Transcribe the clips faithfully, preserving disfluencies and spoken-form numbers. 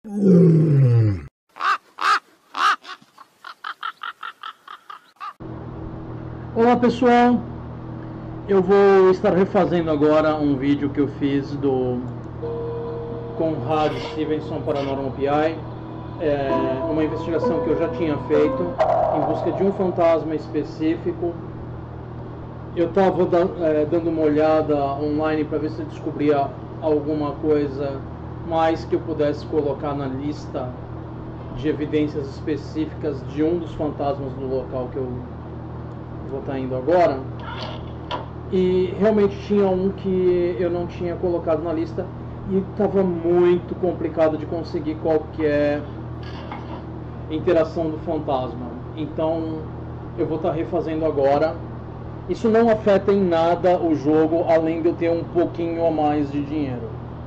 Olá pessoal, eu vou estar refazendo agora um vídeo que eu fiz do Conrad Stevenson Paranormal P I, é uma investigação que eu já tinha feito em busca de um fantasma específico. Eu estava é, dando uma olhada online para ver se eu descobria alguma coisa mais que eu pudesse colocar na lista de evidências específicas de um dos fantasmas do local que eu vou estar indo agora. E realmente tinha um que eu não tinha colocado na lista e estava muito complicado de conseguir qualquer interação do fantasma. Então eu vou estar refazendo agora. Isso não afeta em nada o jogo, além de eu ter um pouquinho a mais de dinheiro.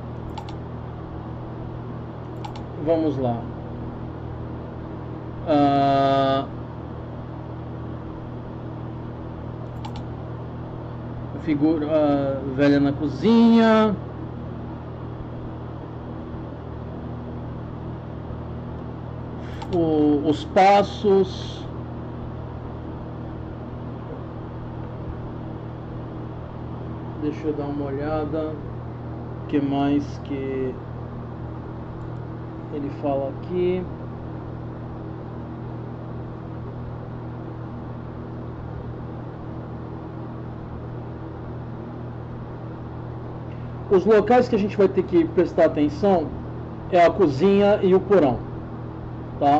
Vamos lá. Uh... Figura uh, velha na cozinha. O, os passos. Deixa eu dar uma olhada. O que mais que ele fala aqui? Os locais que a gente vai ter que prestar atenção é a cozinha e o porão, tá?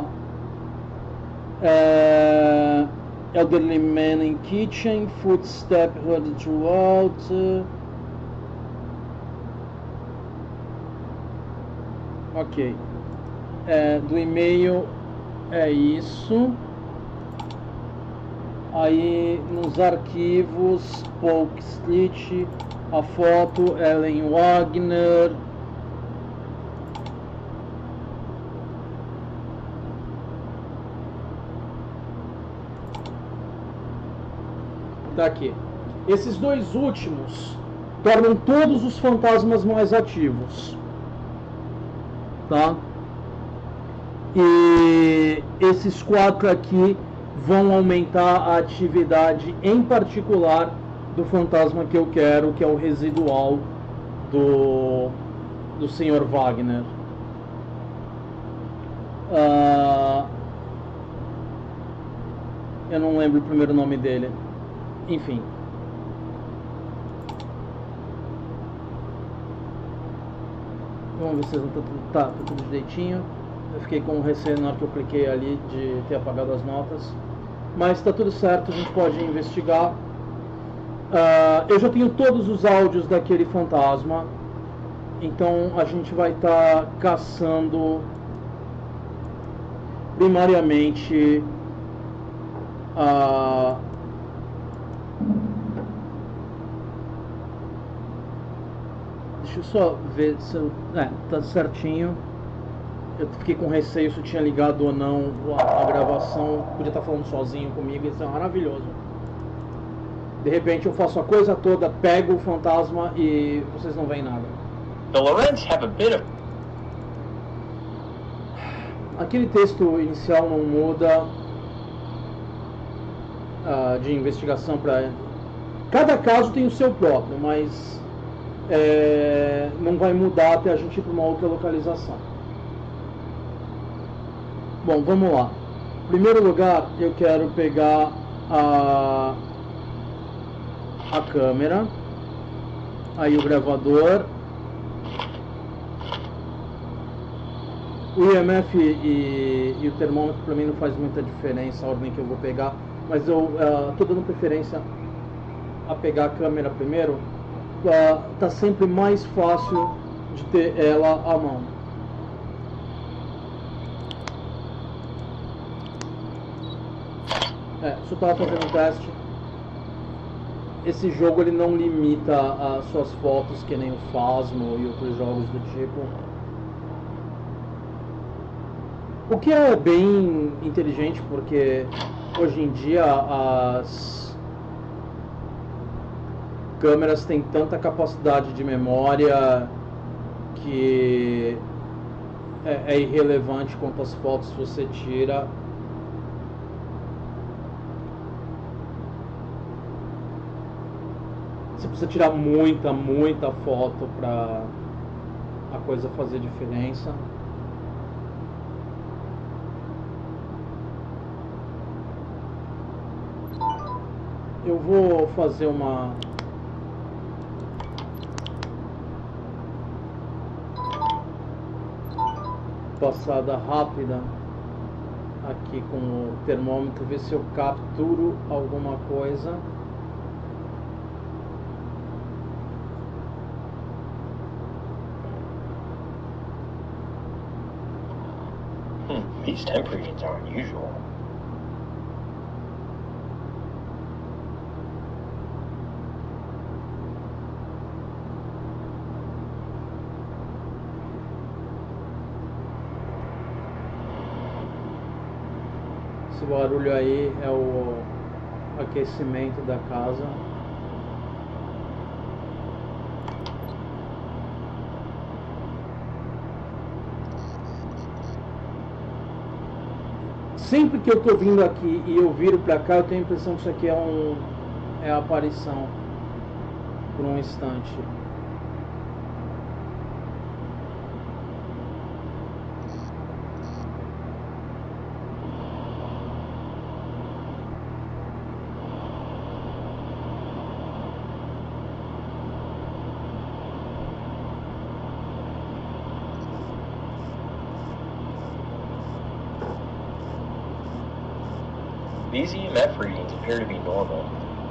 É... Elderly man in kitchen, footstep heard throughout. Ok. É, do e-mail é isso. Aí nos arquivos, Paul Stitch, a foto, Ellen Wagner. Tá aqui. Esses dois últimos tornam todos os fantasmas mais ativos, tá? E esses quatro aqui vão aumentar a atividade, em particular do fantasma que eu quero, que é o residual do do senhor Wagner. Uh, eu não lembro o primeiro nome dele. Enfim. Vamos ver se tá, tá, tá tudo direitinho. Eu fiquei com receio na hora que eu cliquei ali de ter apagado as notas. Mas está tudo certo, a gente pode investigar. Uh, eu já tenho todos os áudios daquele fantasma. Então a gente vai estar tá caçando primariamente a... Uh, Deixa eu só ver se eu... É, tá certinho. Eu fiquei com receio se eu tinha ligado ou não a, a gravação. Podia estar falando sozinho comigo, isso é maravilhoso. De repente eu faço a coisa toda, pego o fantasma e vocês não veem nada. The Lorentz have a bit of... Aquele texto inicial não muda uh, de investigação para... Cada caso tem o seu próprio, mas é, não vai mudar até a gente ir para uma outra localização. Bom, vamos lá. Em primeiro lugar, eu quero pegar a, a câmera, aí o gravador, o I M F e, e o termômetro para mim não faz muita diferença a ordem que eu vou pegar, mas eu estou uh, dando preferência a pegar a câmera primeiro. Uh, tá sempre mais fácil de ter ela à mão. É, só estava fazendo um teste. Esse jogo ele não limita as suas fotos que nem o Phasmo e outros jogos do tipo. O que é bem inteligente, porque hoje em dia as câmeras têm tanta capacidade de memória que é, é irrelevante quantas fotos você tira. Você precisa tirar muita, muita foto para a coisa fazer diferença. Eu vou fazer uma passada rápida aqui com o termômetro, ver se eu capturo alguma coisa. Hmm, these temp readings are unusual. Esse barulho aí é o aquecimento da casa. Sempre que eu tô vindo aqui e eu viro pra cá, eu tenho a impressão que isso aqui é um é a aparição por um instante. These E M F readings appear to be normal.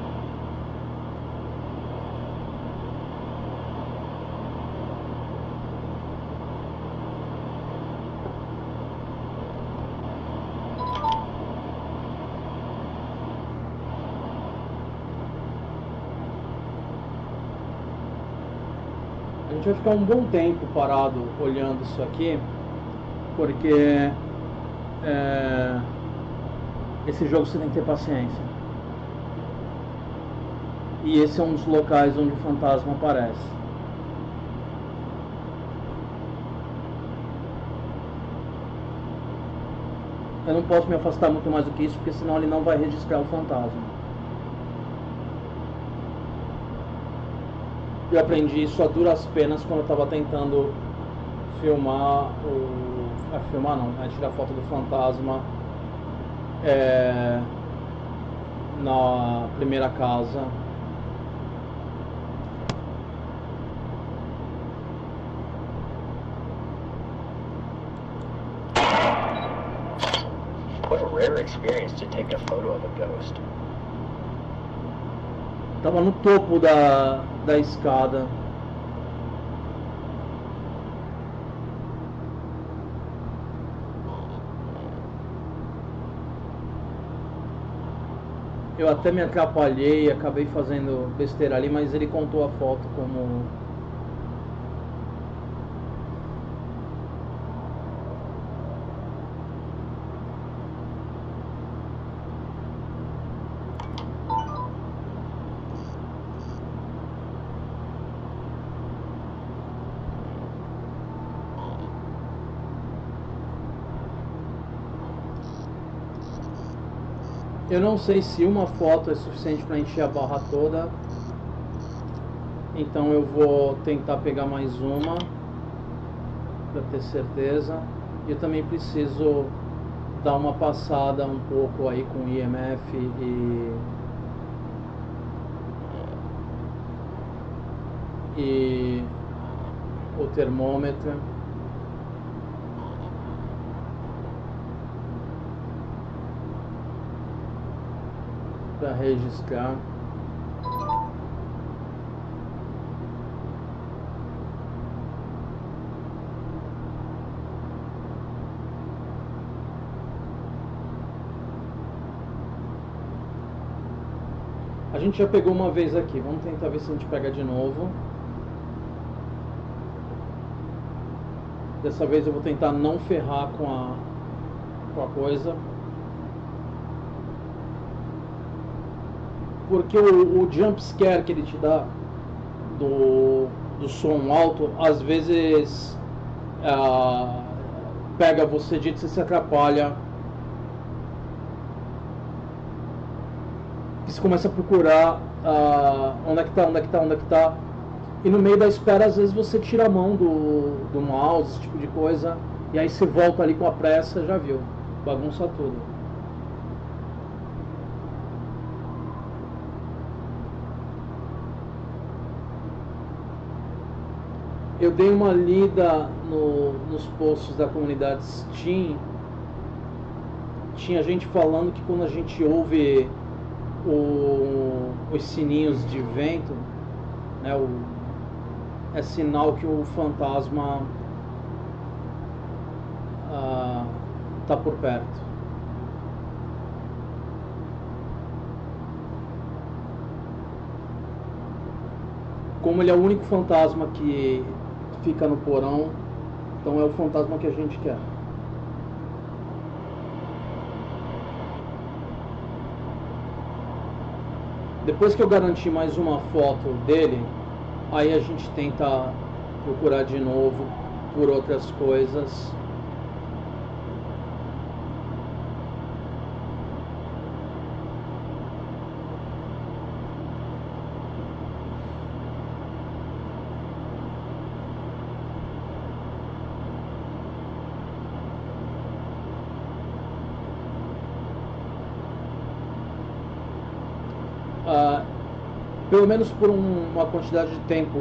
A gente vai ficar um bom tempo parado olhando isso aqui, porque é, esse jogo você tem que ter paciência. E esse é um dos locais onde o fantasma aparece. Eu não posso me afastar muito mais do que isso, porque senão ele não vai registrar o fantasma. Eu aprendi isso a duras penas quando eu estava tentando filmar o... Ah, filmar não, é tirar foto do fantasma é... na primeira casa. What a rare experience to take a photo of a ghost. Tava no topo da, da escada. Eu até me atrapalhei, acabei fazendo besteira ali, mas ele contou a foto como... Eu não sei se uma foto é suficiente para encher a barra toda, então eu vou tentar pegar mais uma para ter certeza. Eu também preciso dar uma passada um pouco aí com I M F e e o termômetro. Para registrar. A gente já pegou uma vez aqui, vamos tentar ver se a gente pega de novo. Dessa vez eu vou tentar não ferrar com a, com a coisa. Porque o, o jump scare que ele te dá do, do som alto, às vezes uh, pega você de você se atrapalha. Você começa a procurar uh, onde é que tá, onde é que tá, onde é que tá. E no meio da espera, às vezes você tira a mão do, do mouse, esse tipo de coisa. E aí você volta ali com a pressa, já viu. Bagunça tudo. Eu dei uma lida no, nos posts da comunidade Steam. Tinha gente falando que quando a gente ouve o, os sininhos de vento, né, o, é sinal que o fantasma está por perto. Como ele é o único fantasma que fica no porão, então é o fantasma que a gente quer. Depois que eu garantir mais uma foto dele, aí a gente tenta procurar de novo por outras coisas. Uh, pelo menos por um, uma quantidade de tempo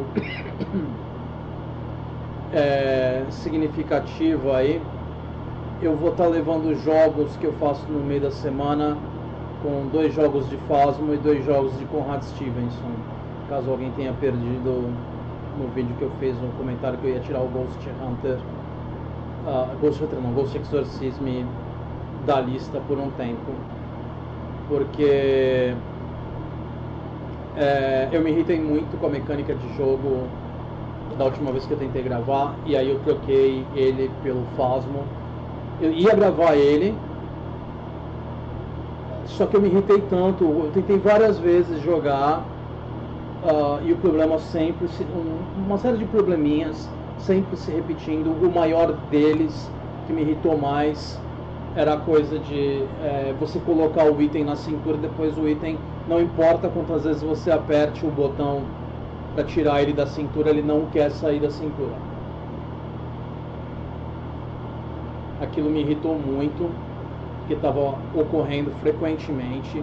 é, significativa aí, eu vou estar tá levando jogos que eu faço no meio da semana, com dois jogos de Phasmo e dois jogos de Conrad Stevenson. Caso alguém tenha perdido no vídeo que eu fiz um comentário que eu ia tirar o Ghost Hunter, uh, Ghost Hunter não, Ghost Exorcism da lista por um tempo, porque É, eu me irritei muito com a mecânica de jogo da última vez que eu tentei gravar, e aí eu troquei ele pelo Phasmo. Eu ia gravar ele, só que eu me irritei tanto, eu tentei várias vezes jogar, uh, e o problema sempre, se, um, uma série de probleminhas sempre se repetindo. O maior deles, que me irritou mais, era a coisa de é, você colocar o item na cintura, depois o item, não importa quantas vezes você aperte o botão para tirar ele da cintura, ele não quer sair da cintura. Aquilo me irritou muito, porque estava ocorrendo frequentemente,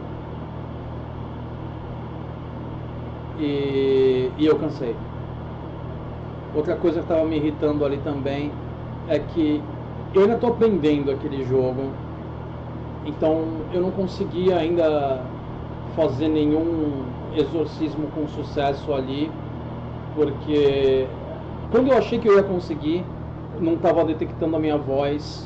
e, e eu cansei. Outra coisa que estava me irritando ali também é que eu ainda estou aprendendo aquele jogo, então eu não consegui ainda fazer nenhum exorcismo com sucesso ali, porque quando eu achei que eu ia conseguir, não estava detectando a minha voz.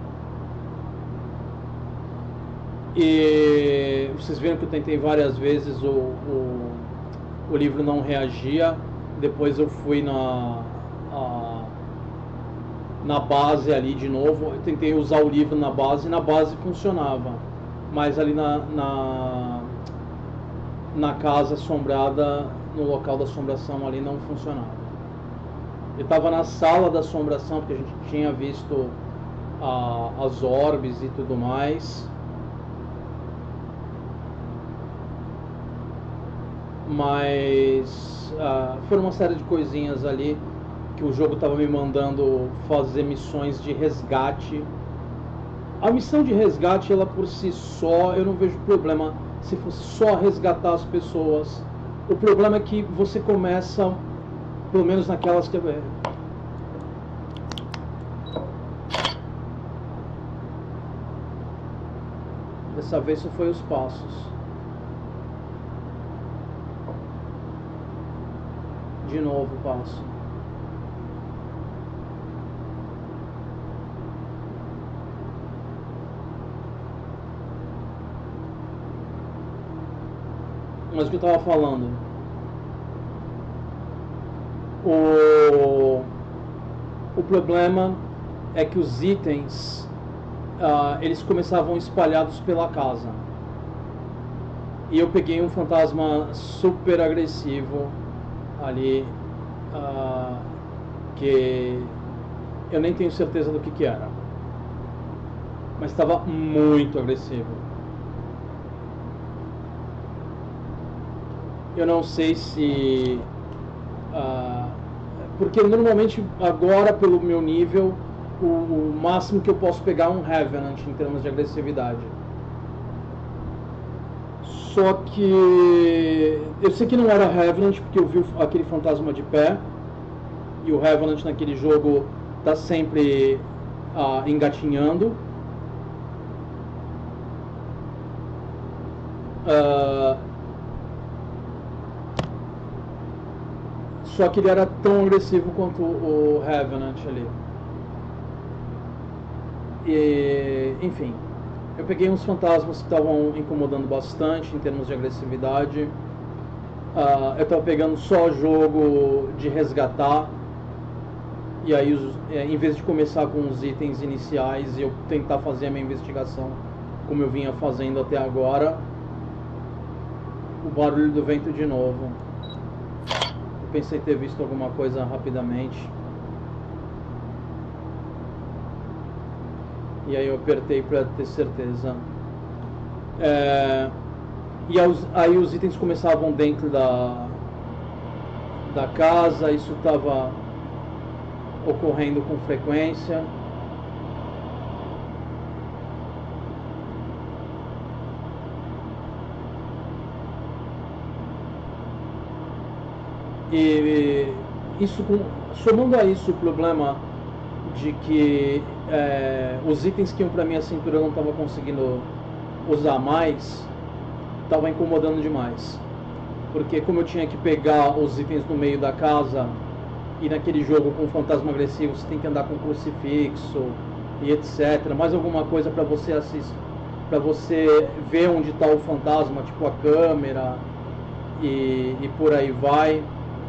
E vocês viram que eu tentei várias vezes, o, o, o livro não reagia. Depois eu fui na... A, na base ali de novo, eu tentei usar o livro na base, e na base funcionava, mas ali na, na, na casa assombrada, no local da assombração ali, não funcionava. Eu estava na sala da assombração, porque a gente tinha visto a, as orbes e tudo mais, mas uh, foram uma série de coisinhas ali que o jogo estava me mandando fazer missões de resgate. A missão de resgate, ela por si só, eu não vejo problema se fosse só resgatar as pessoas. O problema é que você começa, pelo menos naquelas que... Dessa vez só foi os passos. De novo o passo. Mas o que eu estava falando, o, o problema é que os itens, uh, eles começavam espalhados pela casa, e eu peguei um fantasma super agressivo ali, uh, que eu nem tenho certeza do que que era. mas estava muito agressivo. Eu não sei se... Uh, porque normalmente agora, pelo meu nível, o, o máximo que eu posso pegar é um Revenant em termos de agressividade. Só que eu sei que não era Revenant porque eu vi aquele fantasma de pé, e o Revenant naquele jogo tá sempre uh, engatinhando. Uh, só que ele era tão agressivo quanto o Revenant ali. E, enfim, eu peguei uns fantasmas que estavam incomodando bastante em termos de agressividade. Uh, eu estava pegando só jogo de resgatar. E aí, os, é, em vez de começar com os itens iniciais e eu tentar fazer a minha investigação como eu vinha fazendo até agora. O barulho do vento de novo. Eu pensei ter visto alguma coisa rapidamente. E aí eu apertei para ter certeza. É, e aí os itens começavam dentro da, da casa. Isso estava ocorrendo com frequência. E isso, somando a isso o problema de que é, os itens que iam para minha cintura eu não estava conseguindo usar mais, estava incomodando demais. Porque como eu tinha que pegar os itens no meio da casa, e naquele jogo com fantasma agressivo você tem que andar com crucifixo e etcétera. Mais alguma coisa para você assistir, para você ver onde está o fantasma, tipo a câmera e, e por aí vai.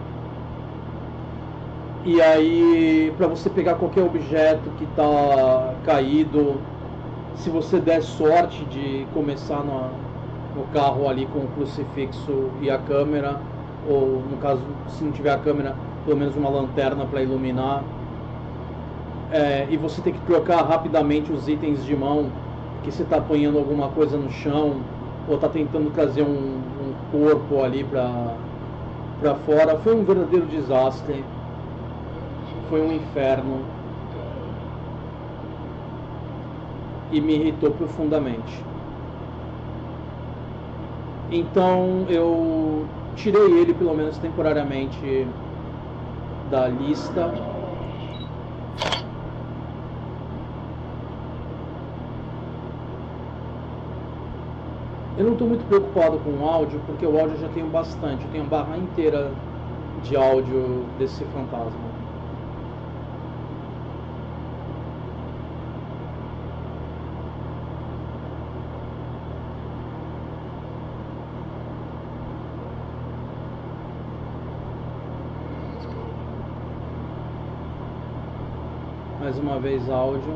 E aí, para você pegar qualquer objeto que está caído, se você der sorte de começar no, no carro ali com o crucifixo e a câmera, ou no caso, se não tiver a câmera, pelo menos uma lanterna para iluminar, é, e você tem que trocar rapidamente os itens de mão, que você está apanhando alguma coisa no chão, ou está tentando trazer um, um corpo ali para fora. Foi um verdadeiro desastre. Foi um inferno e me irritou profundamente. Então eu tirei ele, pelo menos temporariamente, da lista. Eu não estou muito preocupado com o áudio, porque o áudio eu já tenho bastante. Eu tenho a barra inteira de áudio desse fantasma. Mais uma vez áudio.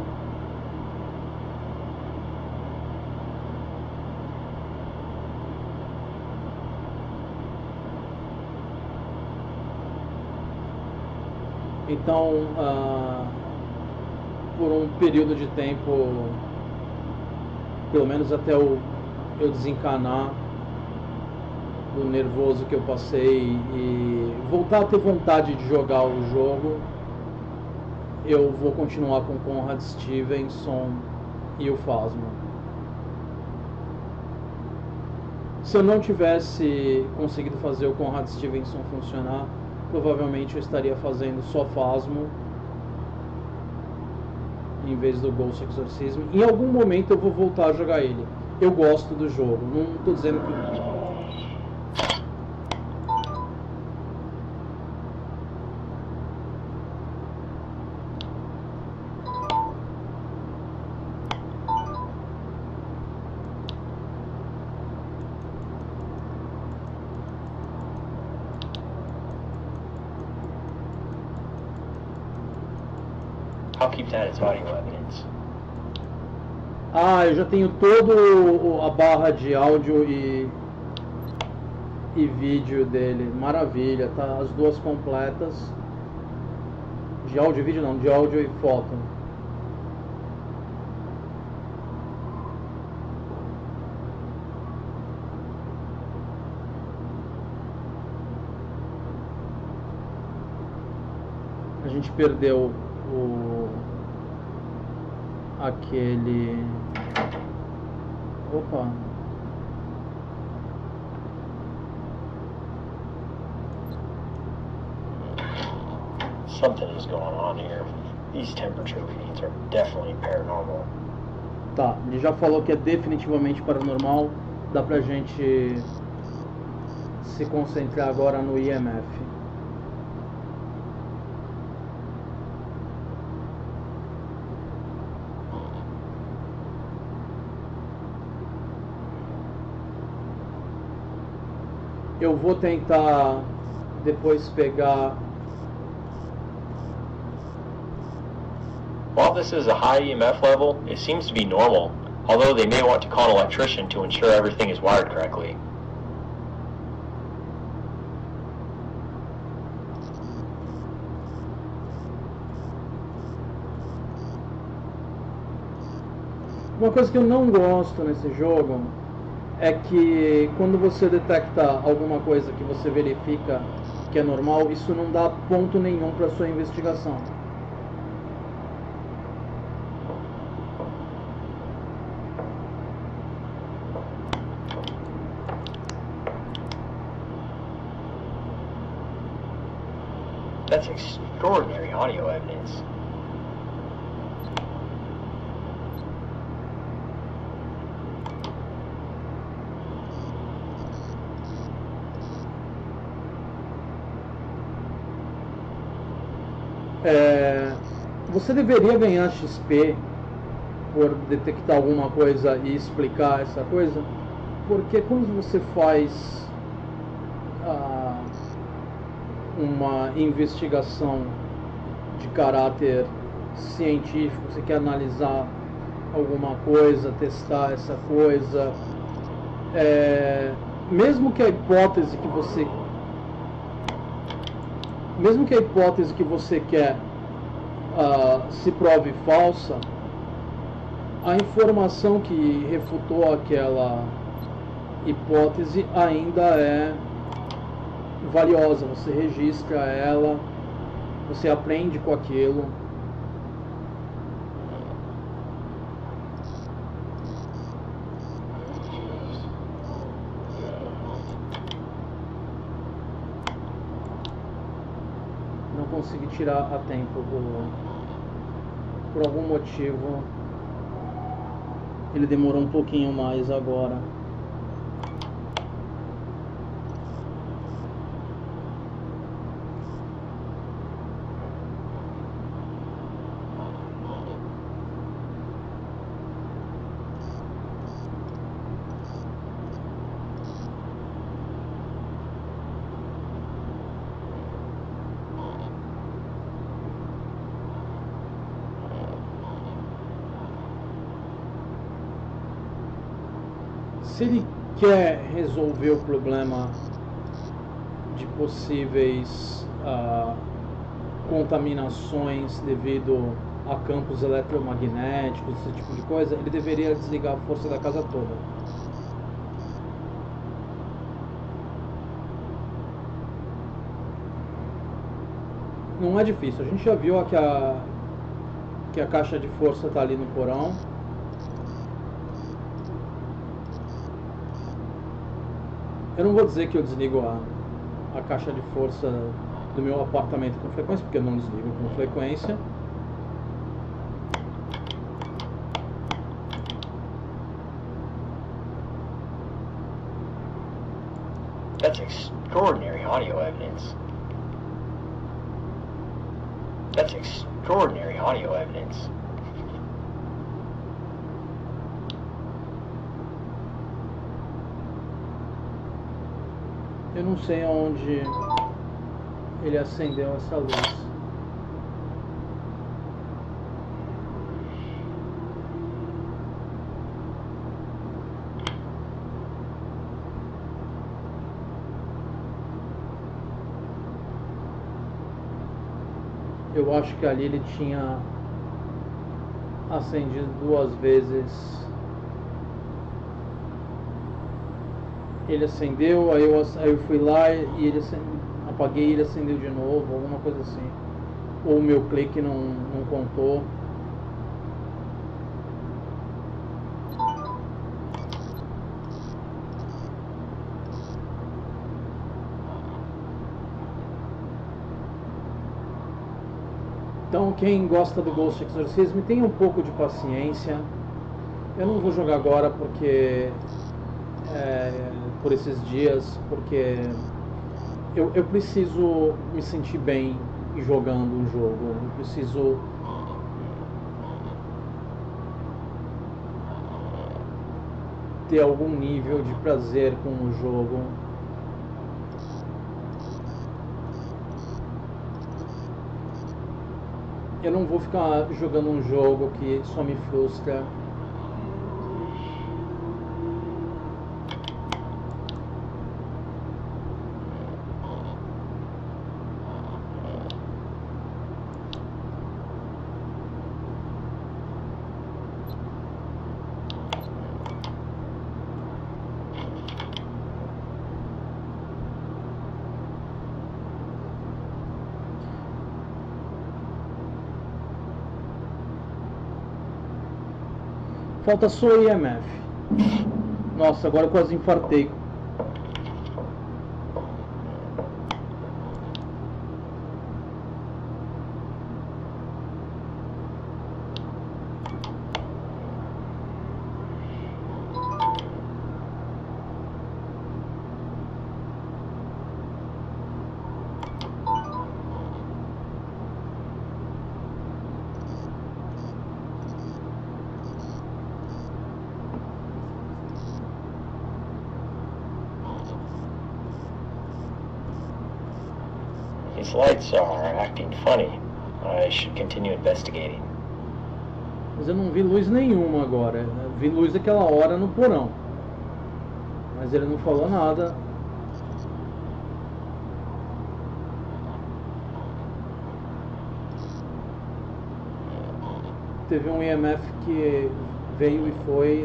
Então, uh, por um período de tempo, pelo menos até eu, eu desencanar do nervoso que eu passei e voltar a ter vontade de jogar o jogo, eu vou continuar com Conrad Stevenson e o Phasma. Se eu não tivesse conseguido fazer o Conrad Stevenson funcionar, provavelmente eu estaria fazendo só Phasmo em vez do Ghost Exorcism. Em algum momento eu vou voltar a jogar ele. Eu gosto do jogo, não estou dizendo que... I'll keep that as audio evidence. Ah, eu já tenho todo a barra de áudio e e vídeo dele. Maravilha, tá as duas completas. De áudio e vídeo não, de áudio e foto. a gente perdeu o aquele opa Something is going on here. These temperature readings are definitely paranormal. Tá, ele já falou que é definitivamente paranormal. Dá pra gente se concentrar agora no I M F. Eu vou tentar depois pegar. While this is a high E M F level, it seems to be normal, although they may want to call an electrician to ensure everything is wired correctly. Uma coisa que eu não gosto nesse jogo é que quando você detecta alguma coisa que você verifica que é normal, isso não dá ponto nenhum para sua investigação. That's extraordinary audio evidence. É, você deveria ganhar X P por detectar alguma coisa e explicar essa coisa, porque quando você faz ah, uma investigação de caráter científico, você quer analisar alguma coisa, testar essa coisa, é, mesmo que a hipótese que você mesmo que a hipótese que você quer uh, se prove falsa, a informação que refutou aquela hipótese ainda é valiosa. Você registra ela, você aprende com aquilo. Consegui tirar a tempo por, por algum motivo ele demorou um pouquinho mais agora. Se ele quer resolver o problema de possíveis uh, contaminações devido a campos eletromagnéticos, esse tipo de coisa, ele deveria desligar a força da casa toda. Não é difícil, a gente já viu que a, que a caixa de força está ali no porão. Eu não vou dizer que eu desligo a, a caixa de força do meu apartamento com frequência, porque eu não desligo com frequência. That's extraordinary audio evidence. That's extraordinary audio evidence. Eu não sei aonde ele acendeu essa luz. Eu acho que ali ele tinha acendido duas vezes. Ele acendeu, aí eu, aí eu fui lá e ele acendeu, apaguei e ele acendeu de novo, alguma coisa assim. ou o meu clique não, não contou. Então quem gosta do Ghost Exorcism, tenha um pouco de paciência. Eu não vou jogar agora porque é, por esses dias, porque eu, eu preciso me sentir bem jogando um jogo. Eu preciso ter algum nível de prazer com o jogo. Eu não vou ficar jogando um jogo que só me frustra. Falta só I M F. Nossa, agora eu quase infartei. These lights are acting funny. I should continue investigating. Mas eu não vi luz nenhuma agora. Eu vi luz daquela hora no porão. Mas ele não falou nada. Teve um I M F que veio e foi.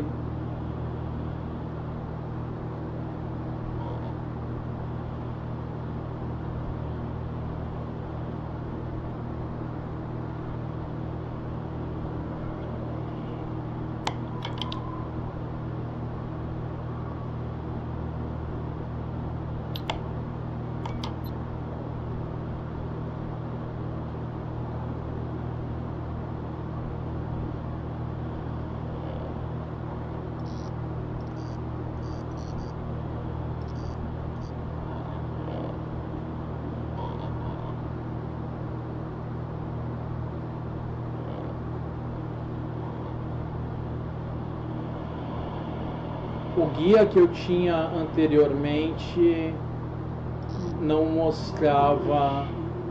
O guia que eu tinha anteriormente não mostrava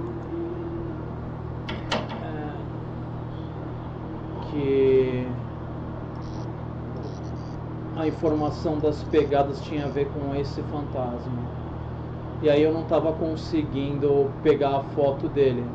é, que a informação das pegadas tinha a ver com esse fantasma. E aí eu não estava conseguindo pegar a foto dele.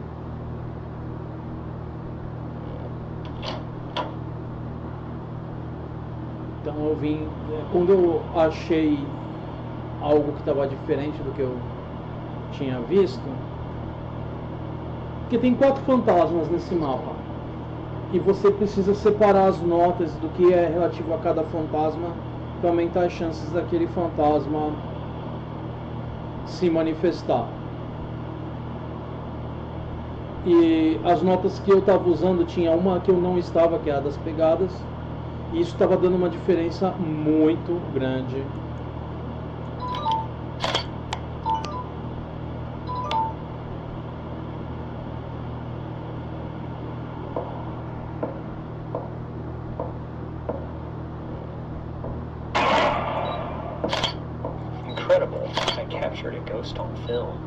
Então eu vim, quando eu achei algo que estava diferente do que eu tinha visto, porque tem quatro fantasmas nesse mapa, e você precisa separar as notas do que é relativo a cada fantasma para aumentar as chances daquele fantasma se manifestar. E as notas que eu estava usando, tinha uma que eu não estava, que é a das pegadas. E isso estava dando uma diferença muito grande. Incredible. I captured a ghost on film.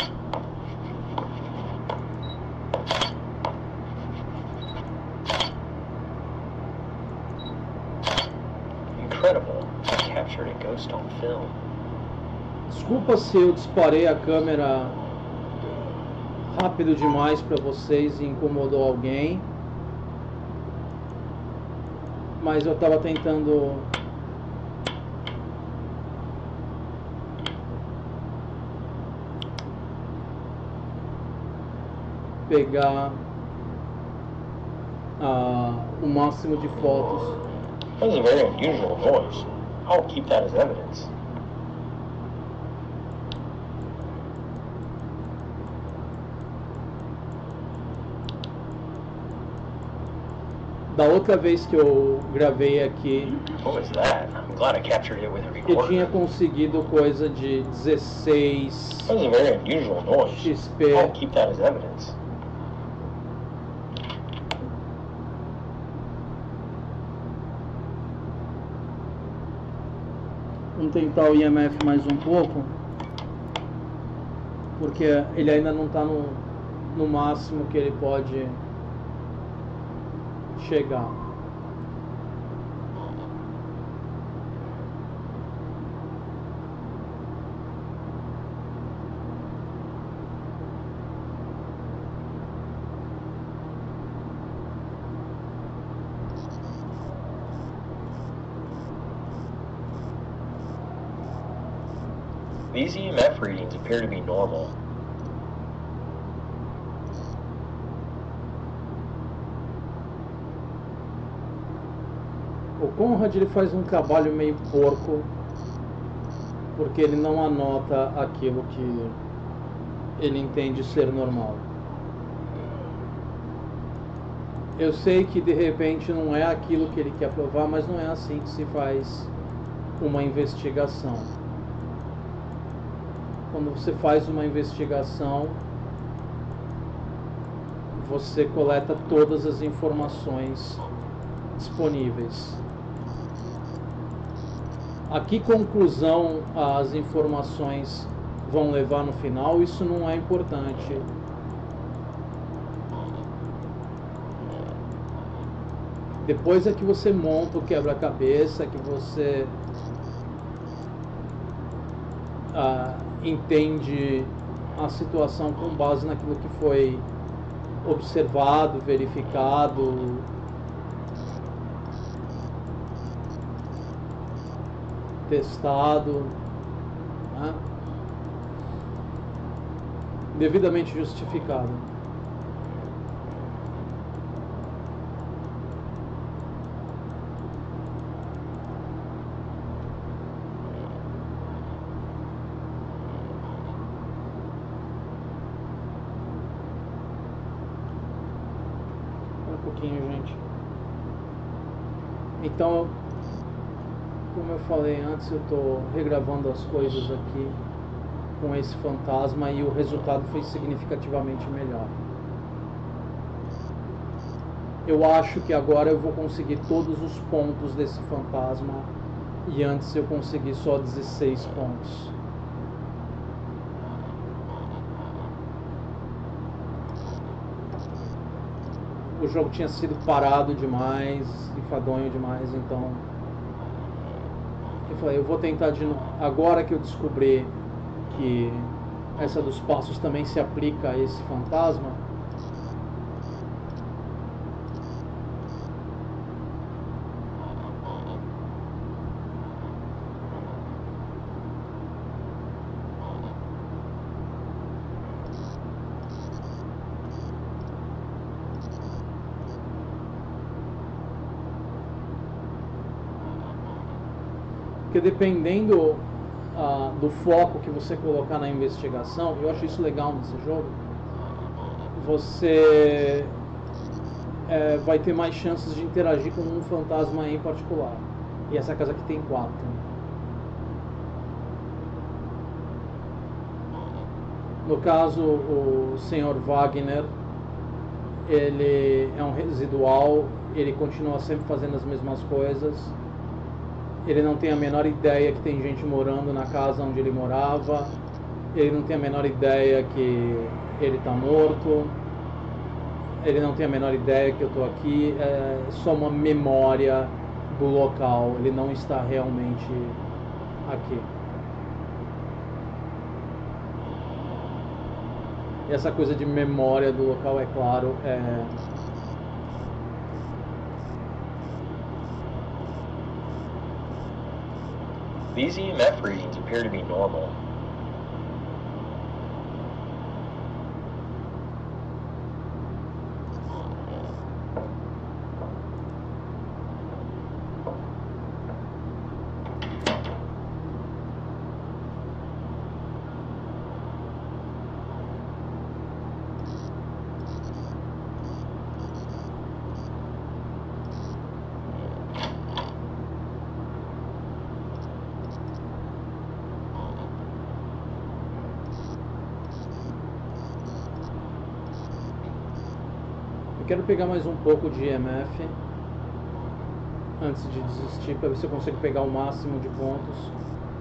Incredible. I captured a ghost on film. Desculpa se eu disparei a câmera rápido demais para vocês e incomodou alguém. Mas eu estava tentando pegar uh, o máximo de fotos. That was a very unusual noise. I'll keep that as evidence. Da outra vez que eu gravei aqui, What was that? I'm glad I captured it with a eu tinha recorder. conseguido coisa de dezesseis That was a very unusual noise. X P. I'll keep that as evidence. Vamos tentar o I M F mais um pouco, porque ele ainda não está no, no máximo que ele pode chegar. These E M F readings appear to be normal. O Conrad ele faz um trabalho meio porco, porque ele não anota aquilo que ele entende ser normal. Eu sei que de repente não é aquilo que ele quer provar, mas não é assim que se faz uma investigação. Quando você faz uma investigação, você coleta todas as informações disponíveis. A que conclusão as informações vão levar no final, isso não é importante. Depois é que você monta o quebra-cabeça, que você ah, entende a situação com base naquilo que foi observado, verificado, testado, né? Devidamente justificado. Um pouquinho, gente. Então, como eu falei antes, eu estou regravando as coisas aqui com esse fantasma e o resultado foi significativamente melhor. Eu acho que agora eu vou conseguir todos os pontos desse fantasma e antes eu consegui só dezesseis pontos. O jogo tinha sido parado demais, enfadonho demais, então eu falei, eu vou tentar de novo. Agora que eu descobri que essa dos passos também se aplica a esse fantasma, porque dependendo ah, do foco que você colocar na investigação, eu acho isso legal nesse jogo, você é, vai ter mais chances de interagir com um fantasma em particular. E essa casa aqui tem quatro. No caso, o senhor Wagner, ele é um residual, ele continua sempre fazendo as mesmas coisas. Ele não tem a menor ideia que tem gente morando na casa onde ele morava. Ele não tem a menor ideia que ele está morto. Ele não tem a menor ideia que eu estou aqui. É só uma memória do local. Ele não está realmente aqui. E essa coisa de memória do local, é claro, é... These E M F readings appear to be normal. quero pegar mais um pouco de E M F antes de desistir, para ver se eu consigo pegar o máximo de pontos.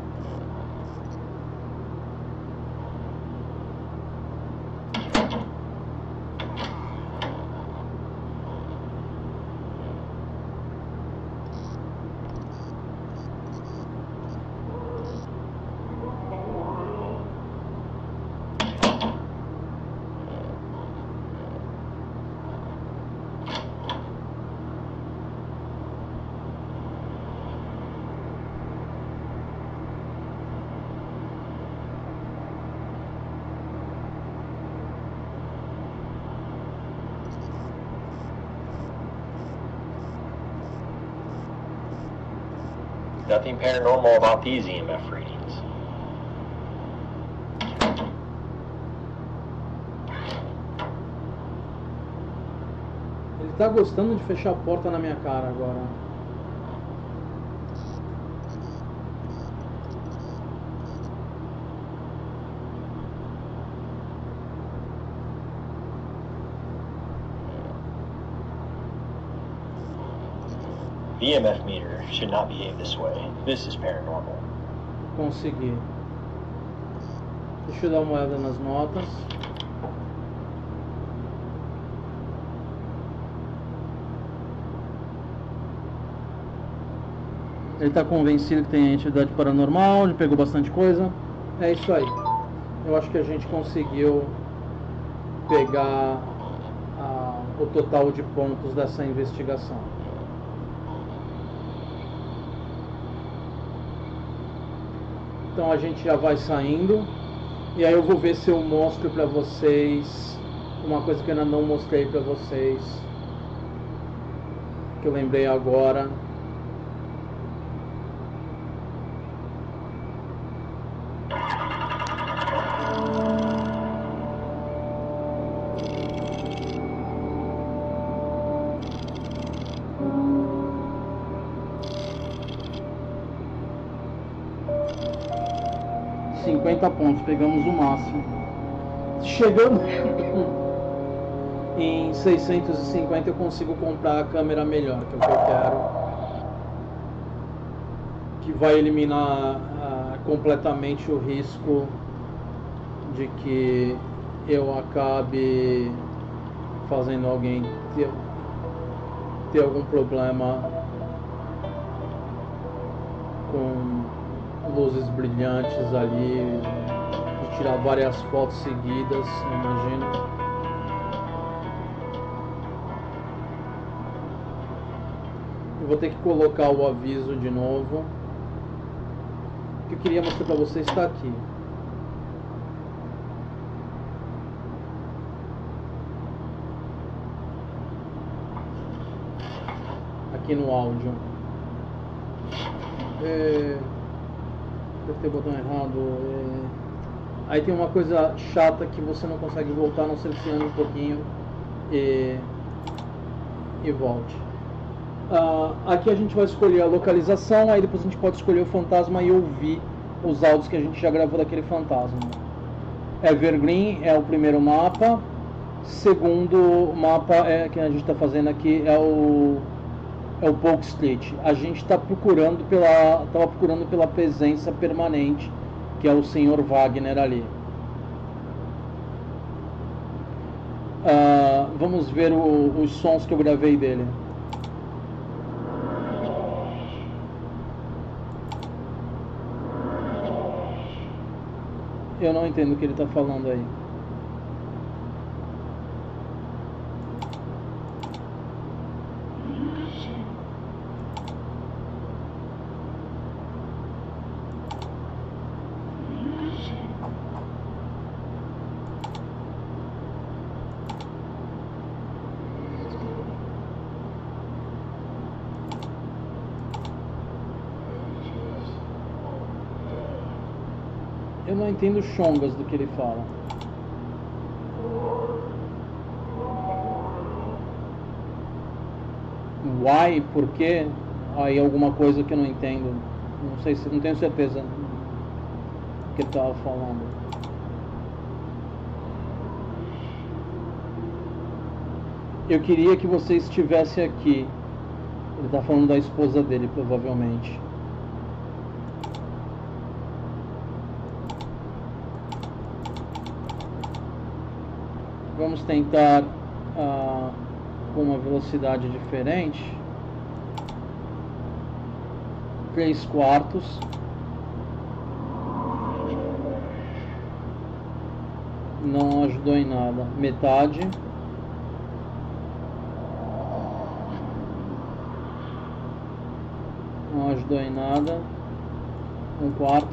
Nothing paranormal about these E M F readings. Ele tá gostando de fechar a porta na minha cara agora. The E M F meter should not behave this way. This is paranormal. Consegui. Deixa eu dar uma olhada nas notas. Ele está convencido que tem entidade paranormal, ele pegou bastante coisa. É isso aí. Eu acho que a gente conseguiu pegar a, o total de pontos dessa investigação. Então a gente já vai saindo. E aí eu vou ver se eu mostro para vocês uma coisa que eu ainda não mostrei para vocês, que eu lembrei agora. cinquenta pontos, pegamos o máximo. Chegando em seiscentos e cinquenta eu consigo comprar a câmera melhor, que é o que eu quero, que vai eliminar uh, completamente o risco de que eu acabe fazendo alguém ter, ter algum problema com luzes brilhantes ali, de tirar várias fotos seguidas, imagino. Eu vou ter que colocar o aviso de novo. O que eu queria mostrar para vocês está aqui. Aqui no áudio. É... Deve ter o botão errado. É... Aí tem uma coisa chata que você não consegue voltar, a não ser que você ande um pouquinho e, e volte. Uh, aqui a gente vai escolher a localização, aí depois a gente pode escolher o fantasma e ouvir os áudios que a gente já gravou daquele fantasma. Evergreen é o primeiro mapa. Segundo mapa é, que a gente está fazendo aqui é o é o Polk Street. A gente está procurando pela estava procurando pela presença permanente, que é o senhor Wagner ali. Uh, vamos ver o, os sons que eu gravei dele. Eu não entendo o que ele está falando aí. Eu não entendo chongas do que ele fala. Why? Por quê? Aí alguma coisa que eu não entendo. Não sei se, não tenho certeza do que ele estava falando. Eu queria que você estivesse aqui. Ele está falando da esposa dele, provavelmente. Vamos tentar uh, com uma velocidade diferente. Três quartos. Não ajudou em nada. Metade. Não ajudou em nada. Um quarto.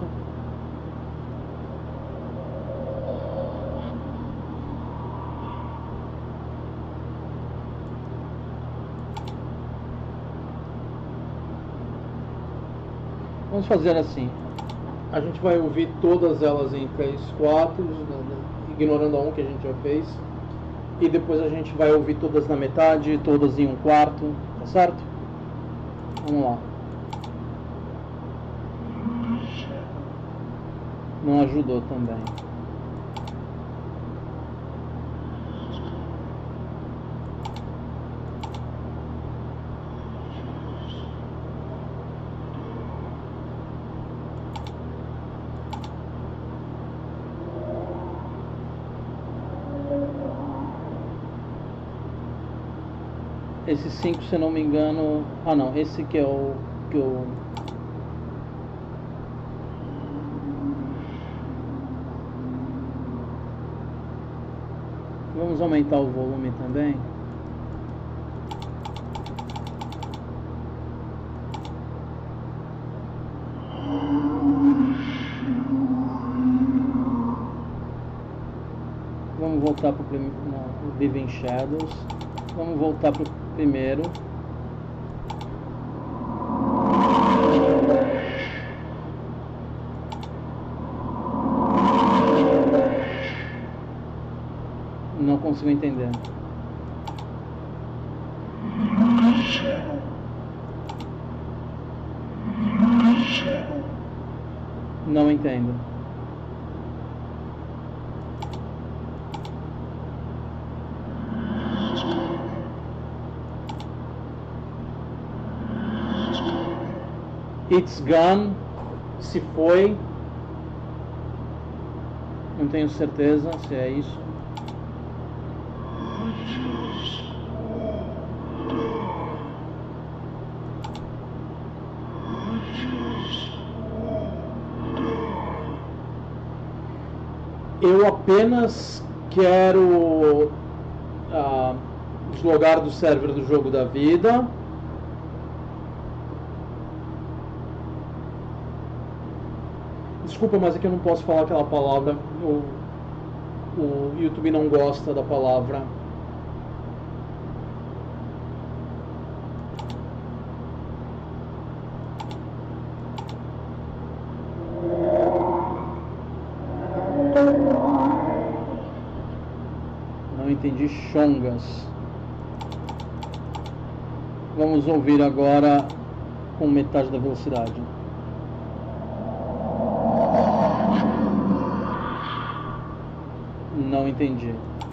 Vamos fazer assim. A gente vai ouvir todas elas em três quartos, ignorando a um que a gente já fez. E depois a gente vai ouvir todas na metade, todas em um quarto, tá certo? Vamos lá. Não ajudou também. Esse cinco, se não me engano... Ah não, esse que é o... Que eu... Vamos aumentar o volume também. Vamos voltar para o prim... Living Shadows. Vamos voltar para o primeiro. Não consigo entender. Não entendo. It's gone. Se foi. Não tenho certeza se é isso. Eu apenas quero uh, deslogar do server do jogo da vida. Desculpa, mas aqui eu não posso falar aquela palavra. O, o YouTube não gosta da palavra. Não entendi chongas. Vamos ouvir agora com metade da velocidade. Não entendi.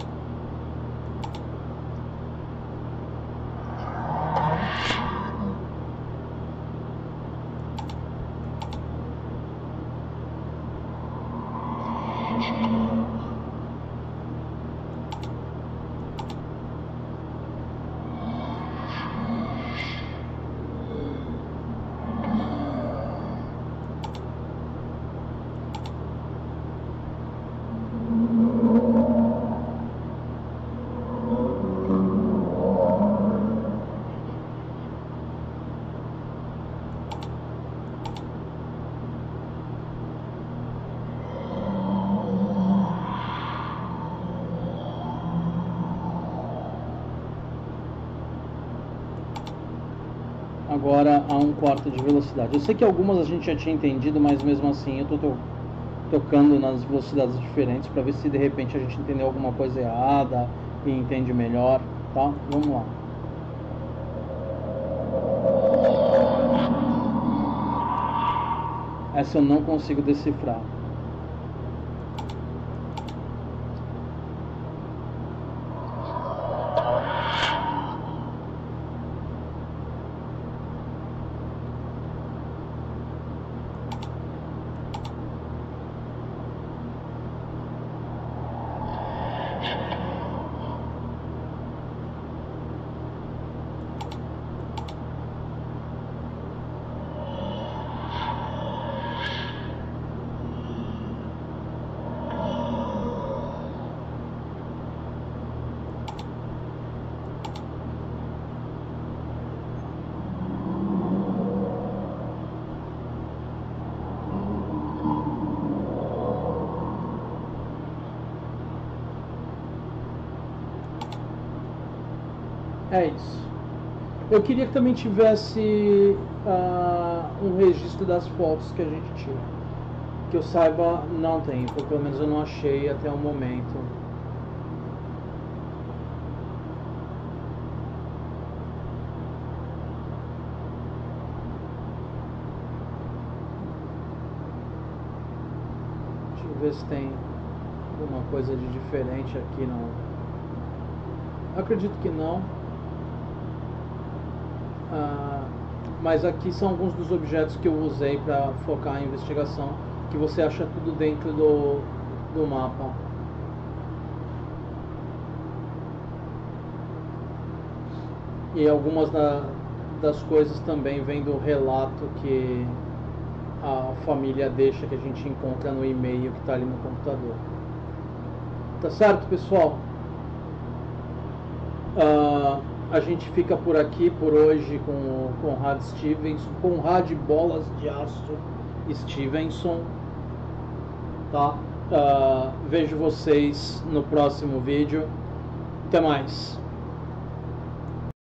Agora a um quarto de velocidade. Eu sei que algumas a gente já tinha entendido, mas mesmo assim eu tô, tô tocando nas velocidades diferentes para ver se de repente a gente entendeu alguma coisa errada e entende melhor, tá? Vamos lá. Essa eu não consigo decifrar. É isso. Eu queria que também tivesse uh, um registro das fotos que a gente tira. Que eu saiba, não tem, ou pelo menos eu não achei até o momento. Deixa eu ver se tem alguma coisa de diferente aqui. Não. Acredito que não. Uh, mas aqui são alguns dos objetos que eu usei para focar a investigação, que você acha tudo dentro do, do mapa. E algumas da, das coisas também vêm do relato que a família deixa, que a gente encontra no e-mail que está ali no computador. Tá certo, pessoal? Uh, a gente fica por aqui por hoje com o Conrad Stevenson, Conrad Bolas de Aço Stevenson, tá? Uh, vejo vocês no próximo vídeo. Até mais.